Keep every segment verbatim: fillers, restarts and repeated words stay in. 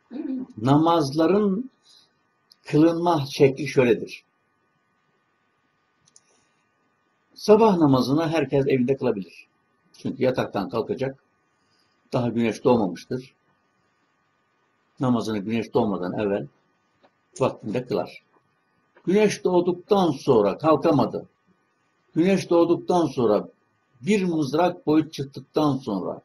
namazların kılınma şekli şöyledir. Sabah namazını herkes evinde kılabilir. Çünkü yataktan kalkacak, daha güneş doğmamıştır. Namazını güneş doğmadan evvel vaktinde kılar. Güneş doğduktan sonra kalkamadı. Güneş doğduktan sonra bir mızrak boyu çıktıktan sonra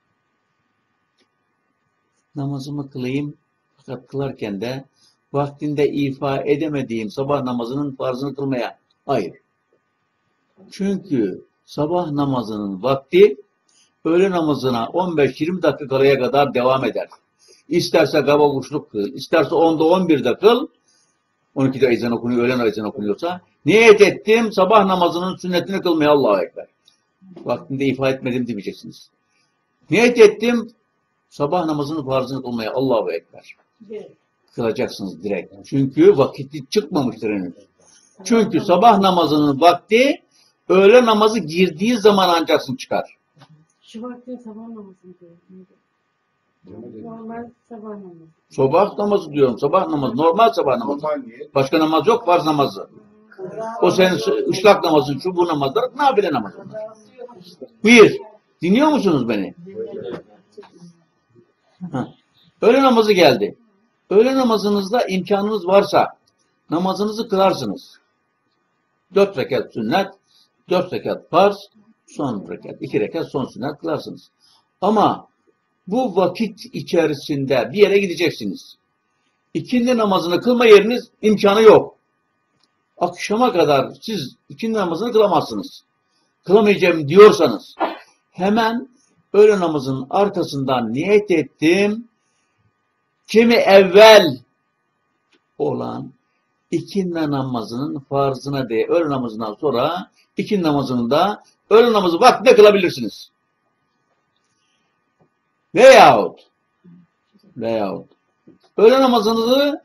namazımı kılayım, fakat kılarken de vaktinde ifa edemediğim sabah namazının farzını kılmaya. Hayır. Çünkü sabah namazının vakti öğle namazına on beş yirmi dakika kalaya kadar devam eder. İsterse kavuşluk kıl, isterse onda on birde kıl, on ikide ezan okunuyor, öğlen ezan okunuyorsa, niyet ettim sabah namazının sünnetini kılmaya, Allahu Ekber. Vaktinde ifa etmedim demeyeceksiniz. Niyet ettim sabah namazının farzını kılmaya, Allahu Ekber. Kılacaksınız direkt. Çünkü vakiti çıkmamıştır henüz. Çünkü sabah namazının vakti öğle namazı girdiği zaman ancaksın çıkar. Şu vakti sabah namazı diyor. Normal sabah namazı. Sabah namazı diyorum. Sabah namazı. Normal sabah namazı. Başka namaz yok. Farz namazı. O senin ışlak namazın, şu bu namazlar, nafile namazı. Bir. Dinliyor musunuz beni? Ha. Öğle namazı geldi. Öğle namazınızda imkanınız varsa namazınızı kılarsınız. Dört rekat sünnet, dört rekat farz, son rekat, iki rekat son sünnet kılarsınız. Ama bu vakit içerisinde bir yere gideceksiniz. İkindi namazını kılma yeriniz imkanı yok. Akşama kadar siz ikindi namazını kılamazsınız. Kılamayacağım diyorsanız hemen öğle namazının arkasından niyet ettim. Kimi evvel olan ikindi namazının farzına değil, öğle namazından sonra ikindi namazının da öğle namazı vaktinde kılabilirsiniz. Veyahut veyahut öğle namazınızı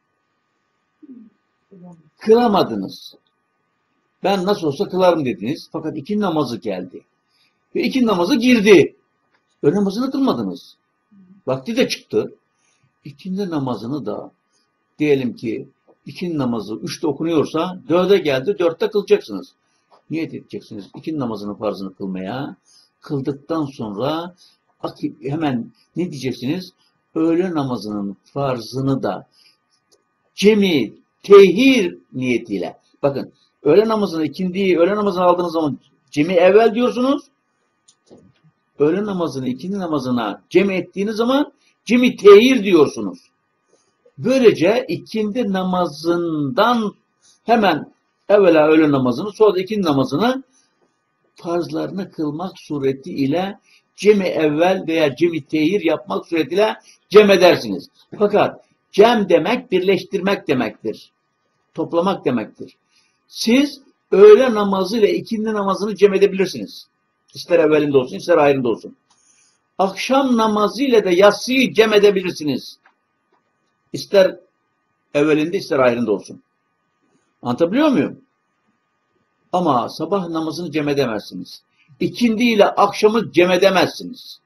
kılamadınız. Ben nasıl olsa kılarım dediniz. Fakat ikindi namazı geldi. Ve ikindi namazı girdi. Öğle namazını kılmadınız. Vakti de çıktı. İkindi namazını da diyelim ki ikindi namazı üçte okunuyorsa dörde geldi, dörtte kılacaksınız. Niyet edeceksiniz ikindi namazının farzını kılmaya. Kıldıktan sonra hemen ne diyeceksiniz? Öğle namazının farzını da cemi, tehir niyetiyle. Bakın, öğle namazını, ikindiyi, öğle namazını aldığınız zaman cemi evvel diyorsunuz. Öğle namazını, ikindi namazına cemi ettiğiniz zaman cemi tehir diyorsunuz. Böylece ikindi namazından hemen evvela öğle namazını, sonra da ikindi namazını farzlarını kılmak suretiyle cemi evvel veya cemi tehir yapmak suretiyle cem edersiniz. Fakat cem demek birleştirmek demektir. Toplamak demektir. Siz öğle namazı ile ikindi namazını cem edebilirsiniz. İster evvelinde olsun, ister ayrında olsun. Akşam namazı ile de yatsıyı cem edebilirsiniz. İster evvelinde, ister ayrında olsun. Anlatabiliyor muyum? Ama sabah namazını cem edemezsiniz. İkindi ile akşamı cem edemezsiniz.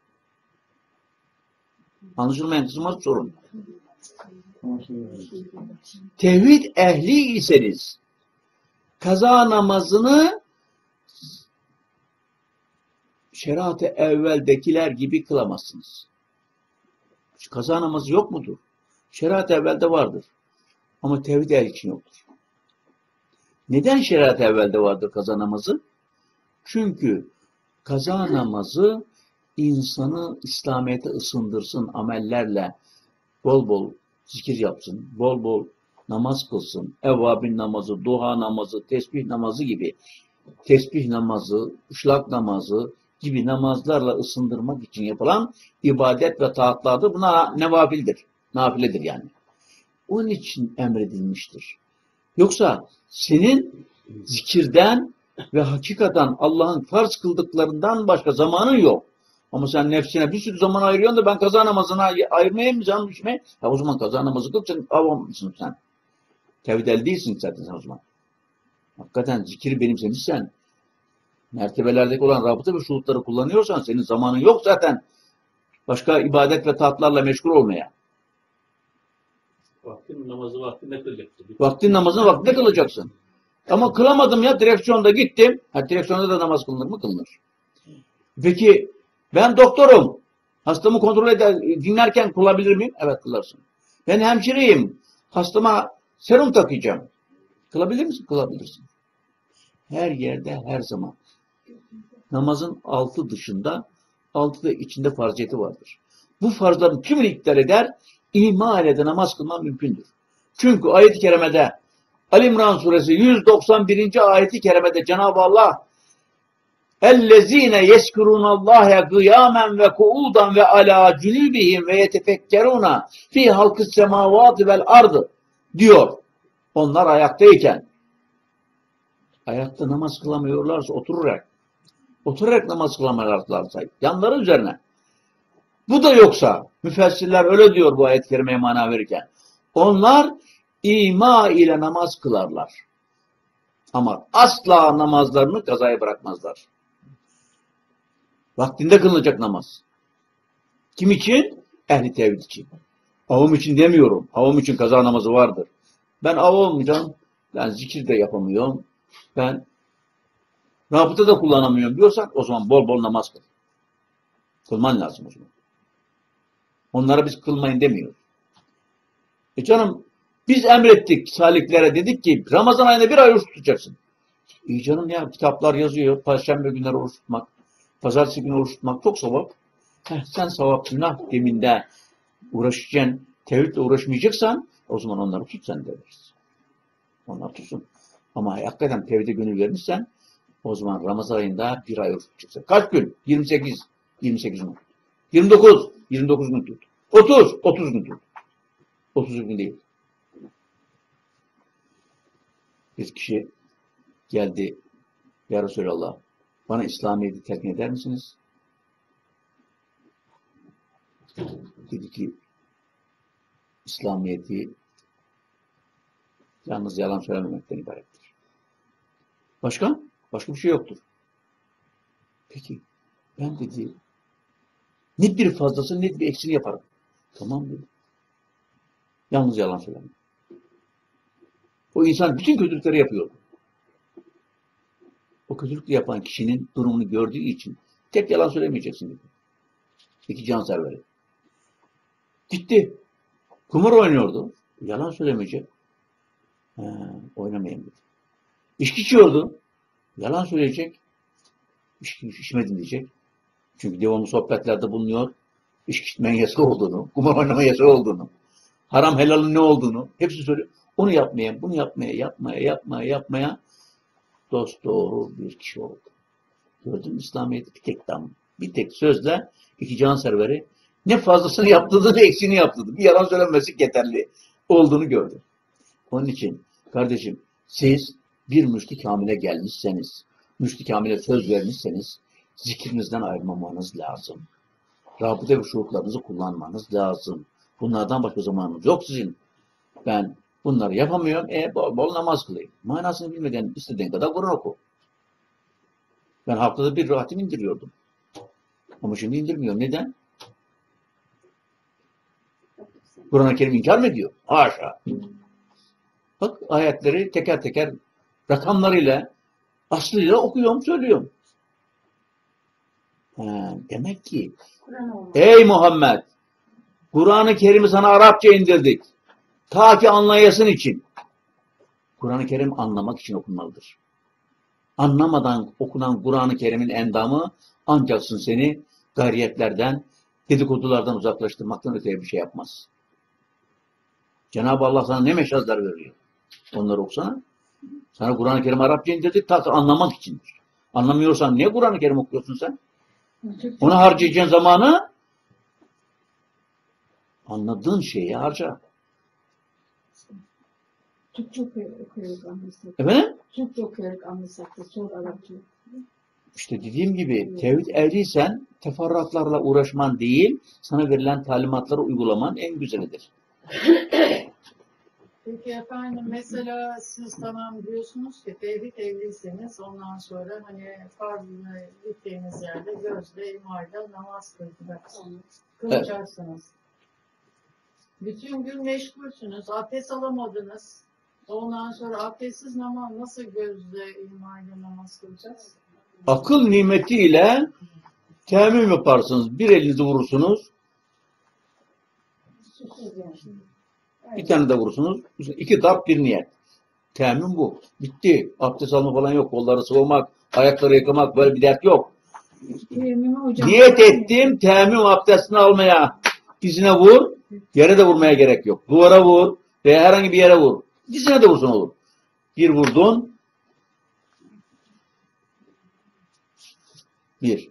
Anlaşılmayan kısmı sorun. Tevhid ehli iseniz kaza namazını şeriat-ı evveldekiler gibi kılamazsınız. Kaza namazı yok mudur? Şeriat-ı evvelde vardır. Ama tevhid ehli için yoktur. Neden şeriat-ı evvelde vardır kaza namazı? Çünkü kaza namazı insanı İslamiyet'e ısındırsın amellerle, bol bol zikir yapsın, bol bol namaz kılsın, evvabin namazı, duha namazı, tesbih namazı gibi, tesbih namazı, ışlak namazı gibi namazlarla ısındırmak için yapılan ibadet ve taatlardır. Buna nevafildir, nafiledir yani. Onun için emredilmiştir. Yoksa senin zikirden ve hakikaten Allah'ın farz kıldıklarından başka zamanın yok. Ama sen nefsine bir sürü zaman ayırıyorsun da ben kaza namazına ayırmayayım mı canım düşme? Ya o zaman kaza namazı kıl, sen avam mısın sen? Tevhid ehli değilsin zaten sen o zaman. Hakikaten zikiri benimsemişsen, mertebelerdeki olan rabıta ve şuhutları kullanıyorsan senin zamanın yok zaten. Başka ibadet ve taatlarla meşgul olmaya. Vaktin namazı vaktinde kılacaksın. Vaktin namazını vaktinde kılacaksın. Ama kılamadım ya, direksiyonda gittim. Ha, direksiyonda da namaz kılınır mı? Kılınır. Peki ben doktorum. Hastamı kontrol eder, dinlerken kılabilir miyim? Evet, kılarsın. Ben hemşireyim. Hastama serum takacağım. Kılabilir misin? Kılabilirsin. Her yerde, her zaman. Namazın altı dışında, altı da içinde farziyeti vardır. Bu farzların tümünü iptal eder, ihmal ede namaz kılman mümkündür. Çünkü ayet-i kerimede, Ali İmran suresi yüz doksan birinci ayeti kerimede Cenab-ı Allah اَلَّذ۪ينَ يَشْكُرُونَ اللّٰهَ قِيَامًا وَقُعُودًا وَعَلَى جُنُوبِهِمْ وَيَتَفَكَّرُونَ فِي خَلْقِ السَّمَاوَاتِ وَالْاَرْضِ diyor. Onlar ayaktayken, ayakta namaz kılamıyorlarsa oturarak, oturarak namaz kılamıyorlarsa yanları üzerine. Bu da yoksa, müfessirler öyle diyor bu ayet-i kerimeye mana verirken, onlar ima ile namaz kılarlar. Ama asla namazlarını kazaya bırakmazlar. Vaktinde kılınacak namaz. Kim için? Ehli tevhid için. Avam için demiyorum. Avam için kaza namazı vardır. Ben av olmayacağım. Ben zikir de yapamıyorum. Ben rabıta da kullanamıyorum diyorsan o zaman bol bol namaz kıl. Kılman lazım o zaman. Onlara biz kılmayın demiyoruz. E canım biz emrettik saliklere, dedik ki Ramazan ayında bir ay oruç tutacaksın. İyi canım ya, kitaplar yazıyor. Perşembe günleri oruç tutmak, pazartesi günü oruç tutmak çok sevap. Heh, sen sevap günah deminde uğraşacaksın, tevhidle uğraşmayacaksan o zaman onları tut sen deriz. Onlar tutsun. Ama hakikaten tevhide gönül vermişsen o zaman Ramazan ayında bir ay oruç tutacaksın. Kaç gün? yirmi sekiz. yirmi sekiz gün. yirmi dokuz. yirmi dokuz gün tut. otuz. otuz gün tut. otuz gün değil. Bir kişi geldi. Ya Resulallah, bana İslamiyet'i telkin eder misiniz? Dedi ki, İslamiyet'i yalnız yalan söylememekten ibarettir. Başka? Başka bir şey yoktur. Peki, ben dedi, ne bir fazlası ne bir eksini yaparım. Tamam dedi. Yalnız yalan söylemem. O insan bütün kötülükleri yapıyordu. O kötülükle yapan kişinin durumunu gördüğü için tek yalan söylemeyeceksin dedi. İki canserveri. Gitti. Kumar oynuyordu. Yalan söylemeyecek. He, oynamayayım dedi. İçki içiyordu. Yalan söyleyecek. İçki içmedim diyecek. Çünkü devamlı sohbetlerde bulunuyor. İçki içmenin yasak olduğunu, kumar oynama yasak olduğunu, haram helalın ne olduğunu hepsi söylüyor. Onu yapmaya, bunu yapmaya, yapmaya, yapmaya, yapmaya dost doğru bir kişi oldu. Gördün mü İslamiyet'i bir tek tam, bir tek sözle iki canserveri ne fazlasını yaptığını ne eksiğini yaptığını, bir yalan söylenmesi yeterli olduğunu gördü. Onun için kardeşim siz bir müşri kamile gelmişseniz, müşri kamile söz vermişseniz zikrinizden ayrılmamanız lazım. Rabıta ve şuurlarınızı kullanmanız lazım. Bunlardan başka zamanınız yok sizin. Ben bunları yapamıyorum, e bol bol namaz kılayım. Manasını bilmeden istediğin kadar Kur'an oku. Ben haftada bir rahatim indiriyordum. Ama şimdi indirmiyorum. Neden? Kur'an-ı Kerim inkar mı ediyor? Haşa. Bak ayetleri teker teker rakamlarıyla, aslıyla okuyorum, söylüyorum. Ha, demek ki ey Muhammed, Kur'an-ı Kerim'i sana Arapça indirdik. Ta ki anlayasın için. Kur'an-ı Kerim anlamak için okunmalıdır. Anlamadan okunan Kur'an-ı Kerim'in endamı ancaksın seni gayriyetlerden, dedikodulardan uzaklaştırmaktan öteye bir şey yapmaz. Cenab-ı Allah sana ne meşazlar veriyor? Onları okusana. Sana Kur'an-ı Kerim Arapça indirdik ta ki anlamak içindir. Anlamıyorsan niye Kur'an-ı Kerim okuyorsun sen? Onu harcayacağın zamanı anladığın şeyi harca. Türkçe okuyarak anlasak. Efendim? Türkçe okuyarak anlasak da sonra Arapça. İşte dediğim gibi tevhid ehliysen teferruatlarla uğraşman değil, sana verilen talimatları uygulaman en güzelidir. Peki efendim mesela siz tamam diyorsunuz ki tevhid evliyseniz ondan sonra hani farzını gittiğiniz yerde gözle imarla namaz kılacaksınız. Kılacaksınız. Bütün gün meşgulsünüz. Abdest alamadınız. Ondan sonra abdestsiz namaz nasıl gözle imayla namaz kılacağız? Akıl nimetiyle teyemmüm yaparsınız. Bir elinizi vurursunuz. Susuz yani. Bir tane de vurursunuz. İki dap bir niyet. Teyemmüm bu. Bitti. Abdest alma falan yok. Kolları sıvamak, ayakları yıkamak böyle bir dert yok. Teyemmümü hocam. Niyet ettim teyemmüm abdestini almaya. Dizine vur. Yere de vurmaya gerek yok. Duvara vur veya herhangi bir yere vur. Dizine de vursun olur. Bir vurdun. Bir.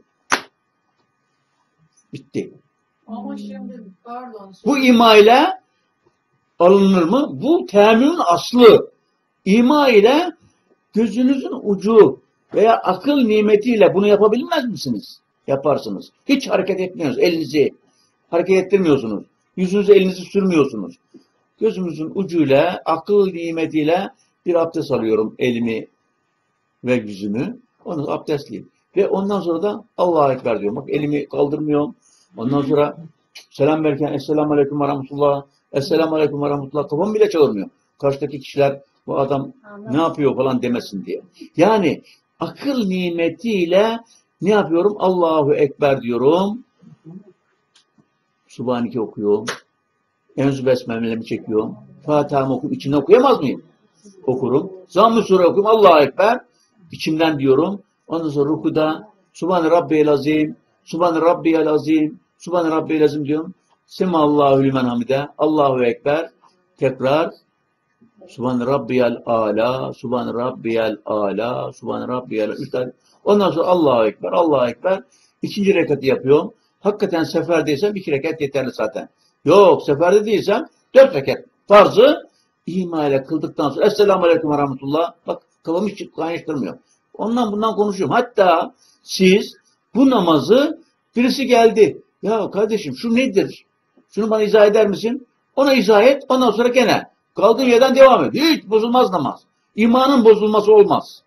Bitti. Ama şimdi pardon. Bu ima ile alınır mı? Bu teyemmümün aslı. İma ile gözünüzün ucu veya akıl nimetiyle bunu yapabilmez misiniz? Yaparsınız. Hiç hareket etmiyorsunuz. Elinizi hareket ettirmiyorsunuz. Yüzünüze elinizi sürmüyorsunuz. Gözümüzün ucuyla, akıl nimetiyle bir abdest alıyorum elimi ve yüzümü. Onu abdestliyim. Ve ondan sonra da Allah'a ekber diyorum. Bak elimi kaldırmıyorum. Ondan sonra selam verirken Esselamu Aleyküm ve Rahmetullah, Esselamu Aleyküm ve Rahmetullah kafam bile çağırmıyor. Karşıdaki kişiler bu adam ne yapıyor falan demesin diye. Yani akıl nimetiyle ne yapıyorum? Allahu Ekber diyorum. Subhaneke okuyorum. Enzü besmelemi çekiyorum. Fatiha'mı okuyup içinde okuyamaz mıyım? Okurum. Zamm-ı Sure okuyup Allahu Ekber. İçimden diyorum. Ondan sonra rukuda Subhane Rabbiyel Azim, Subhane Rabbiyel Azim, Subhane Rabbiyel Azim diyorum. Semallahu limen hamide. Allahu Ekber. Tekrar Subhane Rabbiyel Ala, Subhane Rabbiyel Ala, Subhane Rabbiyel Üç tane. Ondan sonra Allahu Ekber, Allahu Ekber. İkinci rekatı yapıyorum. Hakikaten seferdeysem iki rekat yeterli zaten. Yok seferde değilsem dört rekat. Farzı ima ile kıldıktan sonra Esselamu Aleyküm ve Rahmetullah. Bak kafamı hiç kaynaştırmıyor. Ondan bundan konuşuyorum. Hatta siz bu namazı birisi geldi. Ya kardeşim şu nedir? Şunu bana izah eder misin? Ona izah et. Ondan sonra gene kaldığın yerden devam et. Hiç bozulmaz namaz. İmanın bozulması olmaz.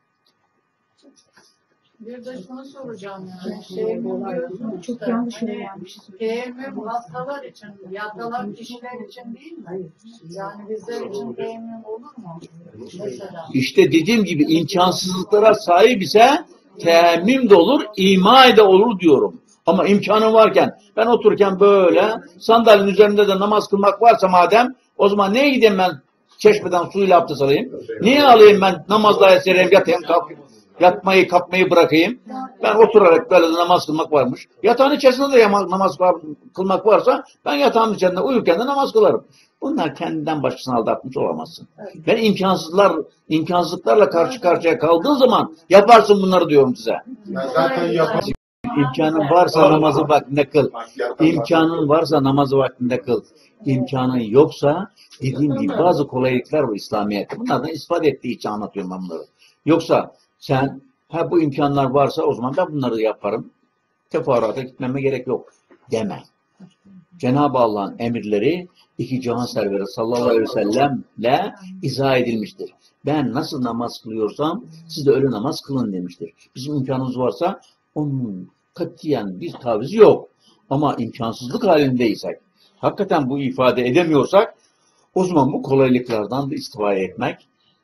Bir de şunu soracağım yani. Teyemmüm diyorsunuz Çok da, yanlış hani öğrenmişiz. teyemmüm hastalar için, yatalak kişiler için değil mi? Yani bizler için teyemmüm olur mu? Mesela. İşte dediğim gibi imkansızlıklara sahip ise teyemmüm de olur, ima de olur diyorum. Ama imkanım varken ben otururken böyle sandalyenin üzerinde de namaz kılmak varsa madem o zaman neye gideyim ben çeşmeden suyla abdest alayım? Niye alayım ben namazla esereyim yatayım kalkayım? Yatmayı kalkmayı bırakayım. Ben oturarak böyle de namaz kılmak varmış. Yatağın içerisinde de namaz kılmak varsa ben yatağın içerisinde uyurken de namaz kılarım. Bunlar kendinden başkasını aldatmış olamazsın. Ben imkansızlar, imkansızlıklarla karşı karşıya kaldığın zaman yaparsın bunları diyorum size. Ben zaten yaparım. İmkanın varsa namazı vaktinde kıl. İmkanın varsa namazı vaktinde kıl. İmkanın yoksa dediğim gibi bazı kolaylıklar var İslamiyet'te. Bunlardan ispat ettiği için anlatıyorum ben bunları. Yoksa sen ha bu imkanlar varsa o zaman ben bunları yaparım. Teferruata gitmeme gerek yok deme. Cenab-ı Allah'ın emirleri iki cihan serveri sallallahu aleyhi ve sellemle izah edilmiştir. Ben nasıl namaz kılıyorsam siz de öyle namaz kılın demiştir. Bizim imkanımız varsa onun katiyen bir tavizi yok. Ama imkansızlık halindeysek, hakikaten bu ifade edemiyorsak o zaman bu kolaylıklardan da istifade etmek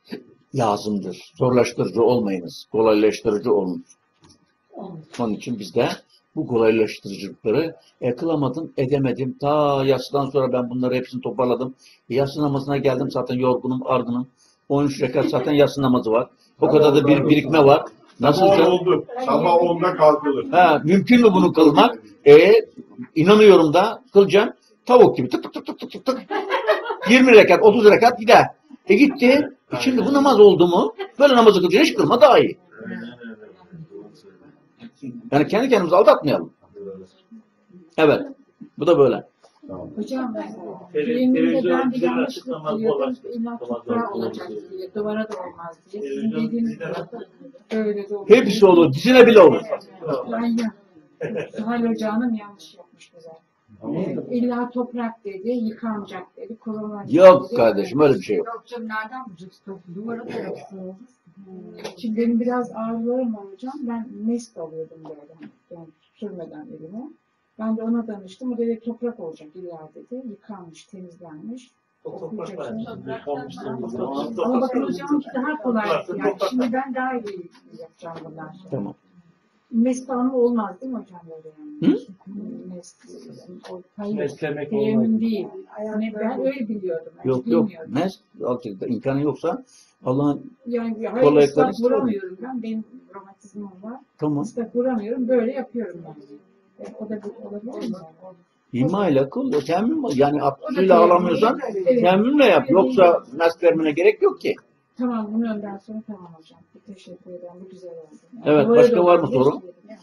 lazımdır. Zorlaştırıcı olmayınız. Kolaylaştırıcı olun. Onun için biz de bu kolaylaştırıcılıkları e, kılamadım, edemedim. Ta yatsıdan sonra ben bunları hepsini toparladım. E, yatsı namazına geldim zaten yorgunum, argınım. on üç rekat zaten yatsı namazı var. O kadar da bir birikme var. Nasıl Sabah oldu. Sabah onda kalkılır. Ha, mümkün mü bunu kılmak? E, inanıyorum da kılacağım. Tavuk gibi tık tık tık tık tık tık. yirmi rekat, otuz rekat gider. E gitti. E şimdi bu namaz oldu mu? Böyle namazı kılacağım. Hiç kılma daha iyi. Yani kendi kendimizi aldatmayalım. Evet. Bu da böyle. Hocam Tele- teyemmümde televizyon ben bir izler, yanlışlık açıklamaz biliyordum. olan. İlla Tamam, toprağı doğru. olacak diye, duvara da olmaz diye. Sizin Televizyon dediğiniz izler, gibi öyle de olur. Hepsi olur. Dizine bile olur. Aynen. Zuhal Hoca'nın yanlış yapmış bize. İlla toprak dedi, yıkanacak dedi, kurulacak Yok dedi. kardeşim öyle bir şey yok. Yok canım nereden bulacaksın? Duvara da yapsın. Şimdi benim biraz ağrılarım var hocam. Ben mest alıyordum böyle. Yani sürmeden elime. Ben de ona danıştım. O dedi toprak olacak illa dedi. Yıkanmış, temizlenmiş. O toprak var. Ama bakın hocam ki daha kolay. Yani şimdi ben daha iyi yapacağım bundan sonra. Tamam. Mesleğim olmaz değil mi hocam böyle yani? Hı? Mesleğim, o hayır. Meslemek Teyemin olmaz. değil. Yani ben öyle biliyordum. Yani Yok yok. bilmiyordum. Mes gerçekten imkanı yoksa Allah'ın Yani hayır kolaylıkları ıslak vuramıyorum ben. Benim romatizmam var. tamam. Islak vuramıyorum. Böyle yapıyorum yani. Yani o da bir olabilir mi? İma ile kıl. O temmim yani O da abdüsüyle teyemin. ağlamıyorsan Evet. temmimle yap. Yoksa mes vermene gerek yok ki. Tamam bunu önden sonra tamam hocam. Bir teşekkür ederim. Bu güzel oldu. Yani Evet, duvara başka da var mı olabilir. soru?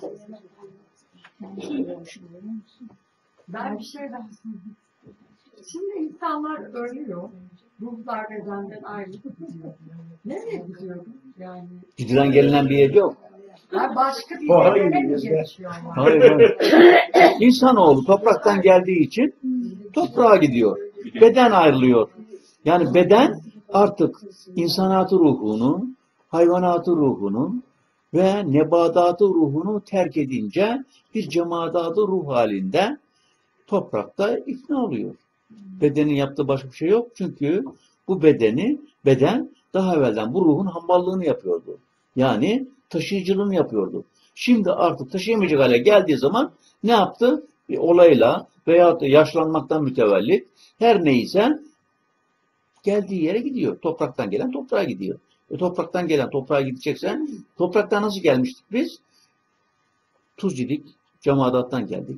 Yani söylüyormuşum, biliyor musun? Ben bir şey daha söyleyeyim. Şimdi insanlar ölüyor. Ruhlar bedenden ayrılıp gidiyor. Nereye gidiyor? Yani Gidilen gelinen bir yer yok. ben başka bir Hayır, yerlere mi evet. geçiyorlar? Hayır, hayır. İnsanoğlu topraktan geldiği için toprağa gidiyor. Beden ayrılıyor. Yani beden artık insanatı ruhunu, hayvanatı ruhunu ve nebadatı ruhunu terk edince bir cemadatı ruh halinde toprakta ifna oluyor. Bedenin yaptığı başka bir şey yok. Çünkü bu bedeni, beden daha evvelden bu ruhun hamballığını yapıyordu. Yani taşıyıcılığını yapıyordu. Şimdi artık taşıyamayacak hale geldiği zaman ne yaptı? Bir olayla veyahut da yaşlanmaktan mütevellit her neyse geldiği yere gidiyor. Topraktan gelen toprağa gidiyor. E topraktan gelen toprağa gidecekse topraktan nasıl gelmiştik biz? Tuz yedik, cemadattan geldik.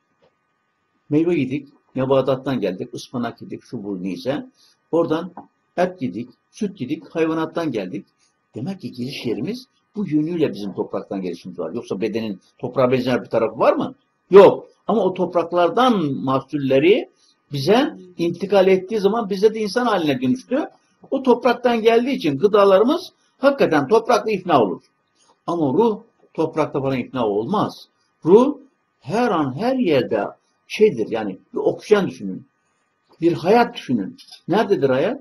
Meyve yedik, nebadattan geldik, ıspanak yedik, şu bu neyse. Oradan et yedik, süt yedik, hayvanattan geldik. Demek ki geliş yerimiz bu yönüyle bizim topraktan gelişimiz var. Yoksa bedenin toprağa benzer bir tarafı var mı? Yok. Ama o topraklardan mahsulleri bize intikal ettiği zaman bize de insan haline dönüştü. O topraktan geldiği için gıdalarımız hakikaten toprakla ifna olur. Ama ruh toprakta falan ikna olmaz. Ruh her an her yerde şeydir yani bir oksijen düşünün. Bir hayat düşünün. Nerededir hayat?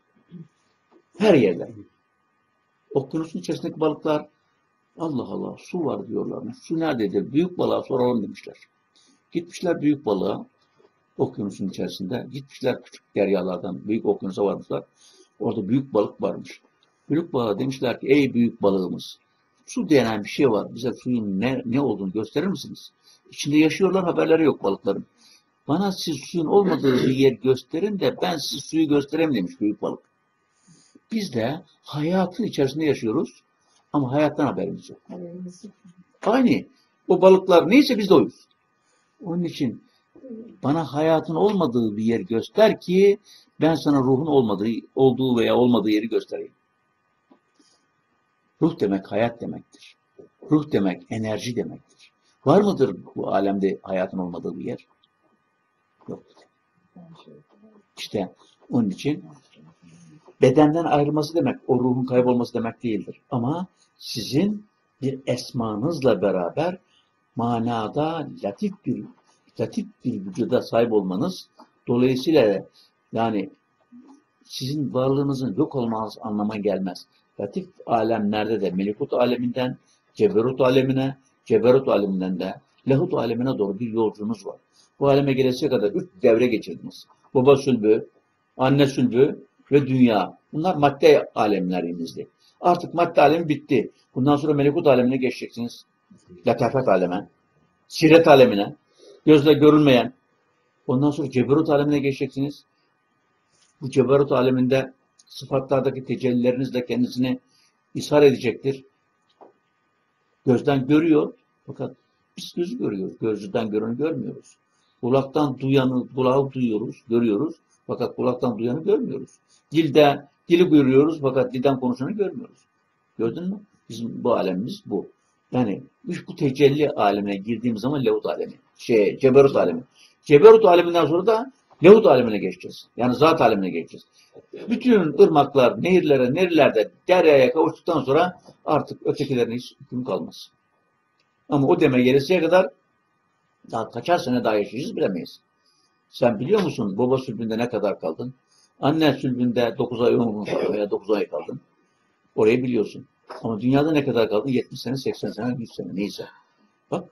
Her yerde. Okyanusun içerisindeki balıklar Allah Allah su var diyorlar. Su nerededir? Büyük balığa soralım demişler. Gitmişler büyük balığa okyanusun içerisinde. Gitmişler küçük deryalardan büyük okyanusa varmışlar. Orada büyük balık varmış. Büyük balığa demişler ki ey büyük balığımız su denen bir şey var. Bize suyun ne, ne olduğunu gösterir misiniz? İçinde yaşıyorlar haberleri yok balıkların. Bana siz suyun olmadığı bir yer gösterin de ben size suyu göstereyim demiş büyük balık. Biz de hayatın içerisinde yaşıyoruz ama hayattan haberimiz yok. Aynı. O balıklar neyse biz de oyuz. Onun için bana hayatın olmadığı bir yer göster ki ben sana ruhun olmadığı, olduğu veya olmadığı yeri göstereyim. Ruh demek hayat demektir. Ruh demek enerji demektir. Var mıdır bu alemde hayatın olmadığı bir yer? Yok. İşte onun için bedenden ayrılması demek, o ruhun kaybolması demek değildir. Ama sizin bir esmanızla beraber manada latif bir latif bir vücuda sahip olmanız dolayısıyla yani sizin varlığınızın yok olmanız anlamına gelmez. Latif alemlerde de melekut aleminden ceberut alemine, ceberut aleminden de lahut alemine doğru bir yolcunuz var. Bu aleme gelesiye kadar üç devre geçirdiniz. Baba sülbü, anne sülbü ve dünya. Bunlar madde alemlerimizdi. Artık madde alemi bitti. Bundan sonra melekut alemine geçeceksiniz. Letafet aleme, siret alemine, gözle görülmeyen. Ondan sonra ceberut alemine geçeceksiniz. Bu ceberut aleminde sıfatlardaki tecellilerinizle kendisini ishar edecektir. Gözden görüyor. Fakat biz gözü görüyoruz. Gözden göreni görmüyoruz. Kulaktan duyanı, kulağı duyuyoruz, görüyoruz. Fakat kulaktan duyanı görmüyoruz. Dilde, dili görüyoruz fakat dilden konuşanı görmüyoruz. Gördün mü? Bizim bu alemimiz bu. Yani bu tecelli alemine girdiğimiz zaman Lehut alemi, şey, Ceberut alemi. Ceberut aleminden sonra da Lehut alemine geçeceğiz. Yani zat alemine geçeceğiz. Bütün ırmaklar, nehirlere, nerilerde deryaya kavuştuktan sonra artık ötekilerin hiç hüküm kalmaz. Ama o deme gelesiye kadar daha kaçar sene daha yaşayacağız bilemeyiz. Sen biliyor musun baba sülbünde ne kadar kaldın? Anne sülbünde dokuz ay veya dokuz ay kaldın. Orayı biliyorsun. Ama dünyada ne kadar kaldın? yetmiş sene, seksen sene, yüz sene neyse. Bak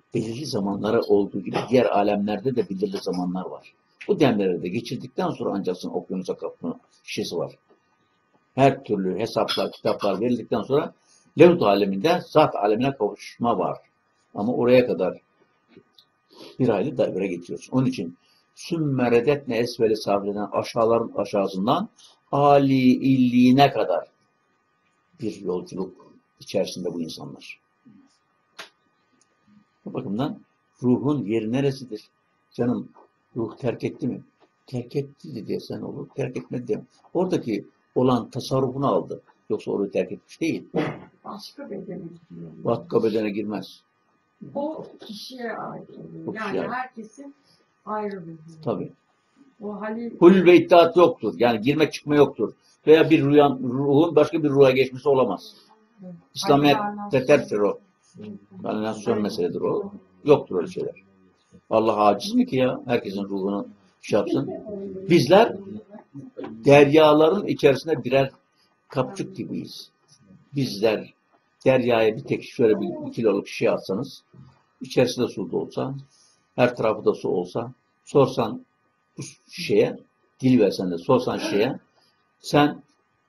belirli zamanları olduğu gibi diğer alemlerde de belirli zamanlar var. Bu demleri de geçirdikten sonra ancak okyanusa kapma şişesi var. Her türlü hesaplar, kitaplar verildikten sonra levh aleminde zat alemine kavuşma var. Ama oraya kadar bir aylık davire geçiyoruz. Onun için sümme redetne esveli sabreden aşağıların aşağısından âli illiğine kadar bir yolculuk içerisinde bu insanlar. Bu bakımdan ruhun yeri neresidir? Canım ruh terk etti mi? Terk etti diye sen olur, terk etmedi diye. Oradaki olan tasarrufunu aldı. Yoksa orayı terk etmiş değil. Başka bedene gidiyor. Başka bedene girmez. O kişiye ait oluyor. O Yani kişiye ait. herkesin ayrı bir ruhu. Tabii. O Halil Hul ve iddiat yoktur. Yani girme çıkma yoktur. Veya bir rüyan, ruhun başka bir ruha geçmesi olamaz. İslamiyet'te terstir o. Kanalizasyon meseledir o. Yoktur öyle şeyler. Allah aciz mi ki ya? Herkesin ruhunu şey yapsın. Bizler deryaların içerisinde birer kapçık gibiyiz. Bizler deryaya bir tek şöyle bir iki kiloluk şey atsanız, içerisinde su da olsa, her tarafı da su olsa, sorsan bu şişeye, dil versen de sorsan şişeye, sen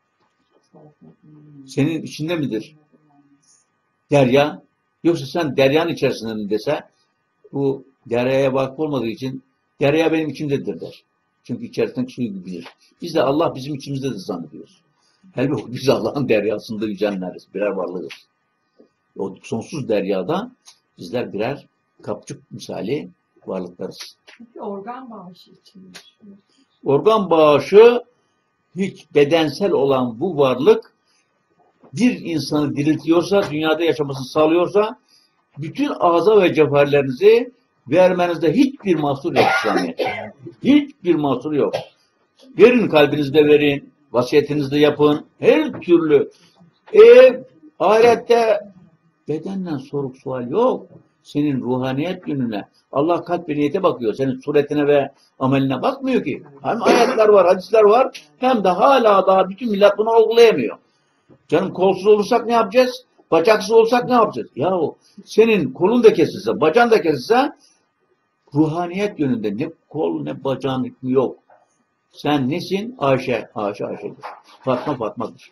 senin içinde midir derya, yoksa sen deryanın içerisinde mi dese, bu deryaya vakıf olmadığı için derya benim içimdedir der. Çünkü içerisindeki suyu bilir. Biz de Allah bizim içimizde de zannediyoruz. Halbuki biz Allah'ın deryasında yüzenleriz. Birer varlığız. O sonsuz deryada bizler birer kapçık misali varlıklarız. bir organ bağışı için. Organ bağışı hiç bedensel olan bu varlık bir insanı diriltiyorsa, dünyada yaşamasını sağlıyorsa bütün ağza ve cevherlerinizi vermenizde hiçbir mahsur yok İslamiyet'te. Hiçbir mahsur yok. Verin, kalbinizde verin, vasiyetinizde yapın, her türlü. E, ahirette bedenden soruk sual yok. Senin ruhaniyet yönüne. Allah kalp ve niyete bakıyor. Senin suretine ve ameline bakmıyor ki. Hem ayetler var, hadisler var, hem de hala daha bütün millet bunu algılayamıyor. Canım kolsuz olursak ne yapacağız? Bacaksız olsak ne yapacağız? Yahu senin kolun da kesilse, bacağın da kesilse ruhaniyet yönünde ne kol ne bacağın hükmü yok. Sen nesin? Ayşe. Ayşe Ayşe'dir. Fatma Fatma'dır.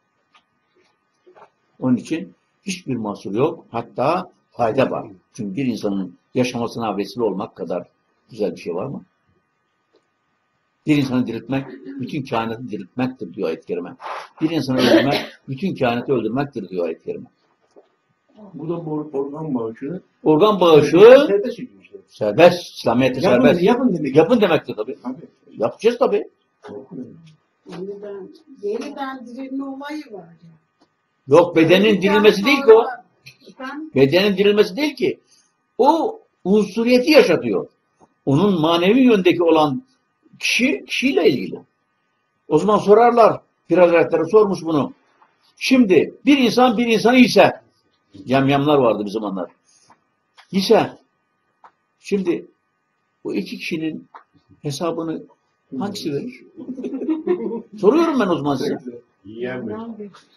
Onun için hiçbir mahsur yok. Hatta fayda var. Çünkü bir insanın yaşamasına vesile olmak kadar güzel bir şey var mı? Bir insanı diriltmek, bütün kainatı diriltmektir diyor ayet-i kerime. Bir insanı öldürmek, bütün kainatı öldürmektir diyor ayet-i kerime. Bu da bu organ bağışı. Organ bağışı Nerede çekmişler? serbest. İslamiyet'te Yapın, serbest. yapın demek. Yapın demektir tabii. Tabii. Yapacağız tabii. Yeniden, yeniden dirilme olayı var ya. Yok, bedenin dirilmesi değil ki o. Ben Bedenin dirilmesi değil ki. O unsuriyeti yaşatıyor. Onun manevi yöndeki olan kişi, kişiyle ilgili. O zaman sorarlar. Pir Hazretleri sormuş bunu. Şimdi bir insan bir insanı ise, yamyamlar vardı bir zamanlar. İse, şimdi bu iki kişinin hesabını hangisi verir? Soruyorum ben o zaman size. Yiyen mi?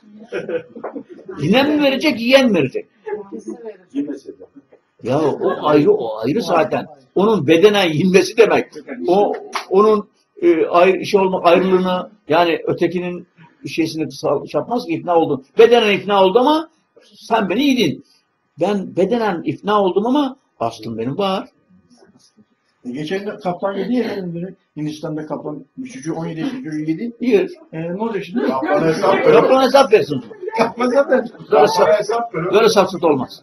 Yinen mi verecek, yiyen mi verecek? kendisi verir. Yemese de. Ya o ayrı, o ayrı zaten. Onun bedenen inmesi demek. O onun e, ayrı, şey olma, ayrılığını, yani ötekinin şeysini şey yapmaz ki, ikna oldun. Bedenen ikna oldu ama sen beni yedin. Ben bedenen ikna oldum ama aslım benim var. E geçen de kaplan yedi ya efendim. Hindistan'da kaplan bir çocuğu on yedi yaşında çocuğu yedi. Yiyor. E, ne olacak şimdi? Kaplan hesap verir. Kaplan hesap versin. Kaplan zaten. Böyle, Kaplan saf, hesap verir. böyle safsat olmaz.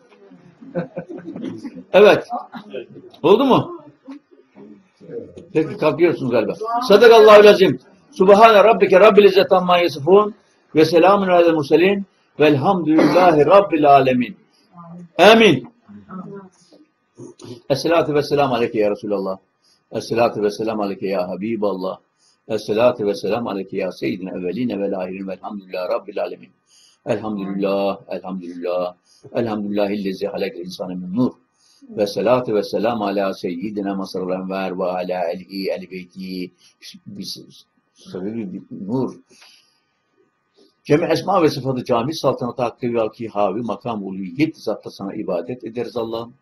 Evet. Oldu mu? Peki kalkıyorsunuz galiba. Sadakallahu lazim. Subhane rabbike rabbil izzet amma yasifun ve selamun alel murselin velhamdülillahi rabbil alemin. Amin. Esselatu ve selamu aleyke ya Resulallah. Esselatu ve selamu aleyke ya Habiballah. Esselatu ve selamu aleyke ya seyyidina evveline vel ahirin velhamdülillahi rabbil alemin. Elhamdülillah, elhamdülillah, elhamdülillahillezi halekel insanı min nur. Ve salatu ve selamu ala seyyidina masarul enver ve ala elihi el beyti sebebi nur. Cemi esma ve sıfatı cami saltanatı hakkı ve havi makam uluhiyet zatta sana ibadet ederiz Allah'ım.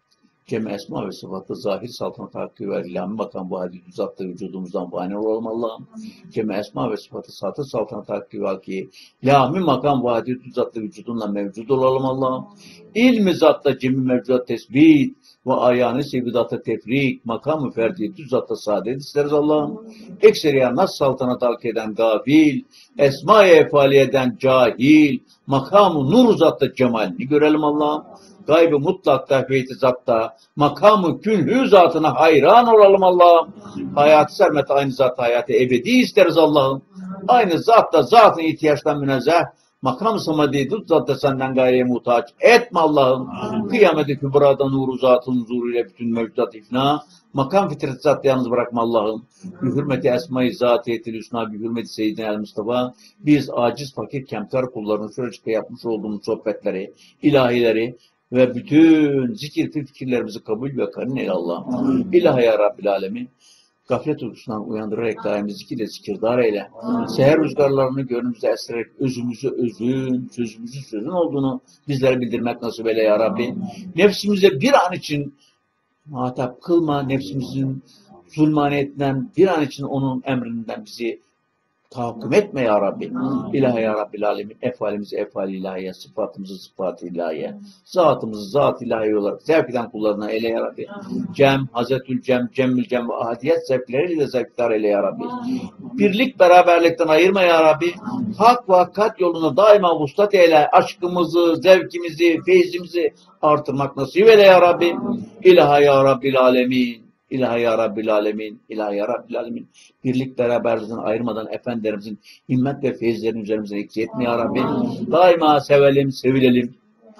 Cem esma ve sıfatı zahir saltanat hakkı ve ilami makam vahidi düzattı vücudumuzdan fani olalım Allah'ım. Cem esma ve sıfatı satır saltanat hakkı ve hakkı ilami makam vahidi düzattı vücudunla mevcud olalım Allah'ım. İlmi zatta cemi mevcudat tesbih ve ayağını sevidatta tefrik makamı ferdi düzatta saadet isteriz Allah'ım. Ekseriya nas saltanat halk eden gafil, esma-i efali eden cahil, makamı nur zatta cemalini görelim Allah'ım. Gaybı mutlakta, feyti zatta, makamı künhü zatına hayran olalım Allah'ım. Hayat-ı sermet aynı zat hayatı ebedi isteriz Allah'ım. Aynı zatta zatın ihtiyaçtan münezzeh, makam-ı samadi tut zatta senden gayreye muhtaç etme Allah'ım. Kıyamet-i kübrada nuru zatın huzuruyla bütün mevcudat ifna, makam fitret zatta yalnız bırakma Allah'ım. Bir hürmeti esma-i zatiyetil hüsna, bir hürmeti seyyidina el Mustafa, biz aciz fakir kemkar kullarının şuracıkta yapmış olduğumuz sohbetleri, ilahileri, ve bütün zikir fikirlerimizi kabul ve karin eyle Allah'ım. İlahi ya Rabbil Alemin. Gaflet uykusundan uyandırarak daimi zikirle zikirdar eyle. Seher rüzgarlarını gönlümüze estirerek özümüzü özün, sözümüzü sözün olduğunu bizlere bildirmek nasip eyle ya Rabbi. Nefsimize bir an için muhatap kılma. Nefsimizin zulmaniyetinden bir an için onun emrinden bizi tahakküm etme ya Rabbi. İlahi ya Rabbil Alemin. Efalimizi efal ilahiye, sıfatımızı sıfat ilahiye, zatımızı zat ilahiye olarak zevk eden kullarına eyle ya Rabbi. Cem, Hazetül Cem, Cemmül Cem ve ahadiyet zevkleriyle de zevkdar eyle ya Rabbi. Birlik beraberlikten ayırma ya Rabbi. Hak ve hakikat yoluna daima vuslat eyle. Aşkımızı, zevkimizi, feyzimizi artırmak nasip eyle ya Rabbi. İlahi ya Rabbil Alemin. İlahi ya Rabbil Alemin, İlahi ya Rabbil Alemin. Birlik beraberliğinden ayırmadan efendilerimizin himmet ve feyizlerini üzerimize eksik etme ya Rabbi. Daima sevelim, sevilelim.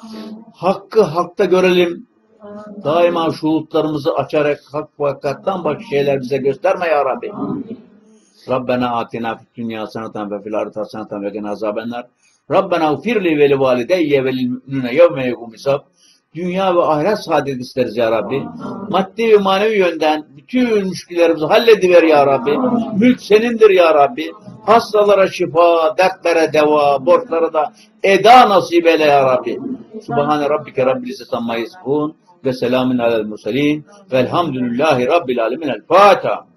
Hakkı hakta görelim. Daima şuhutlarımızı açarak hak ve hakikattan başka şeyler bize gösterme ya Rabbi. Rabbena atina fid dünya haseneten ve fil ahireti haseneten ve gina azabennar. Rabbena ufirli ve li valideyye ve lil müminine yevme yekum hisab. Dünya ve ahiret saadet isteriz ya Rabbi. Maddi ve manevi yönden bütün müşkillerimizi hallediver ya Rabbi. Mülk senindir ya Rabbi. Hastalara şifa, dertlere deva, borçlara da eda nasip eyle ya Rabbi. Subhane Rabbike Rabbil İzzet amma yasifun ve selamun alel murselin velhamdülillahi Rabbil alemin. El Fatiha.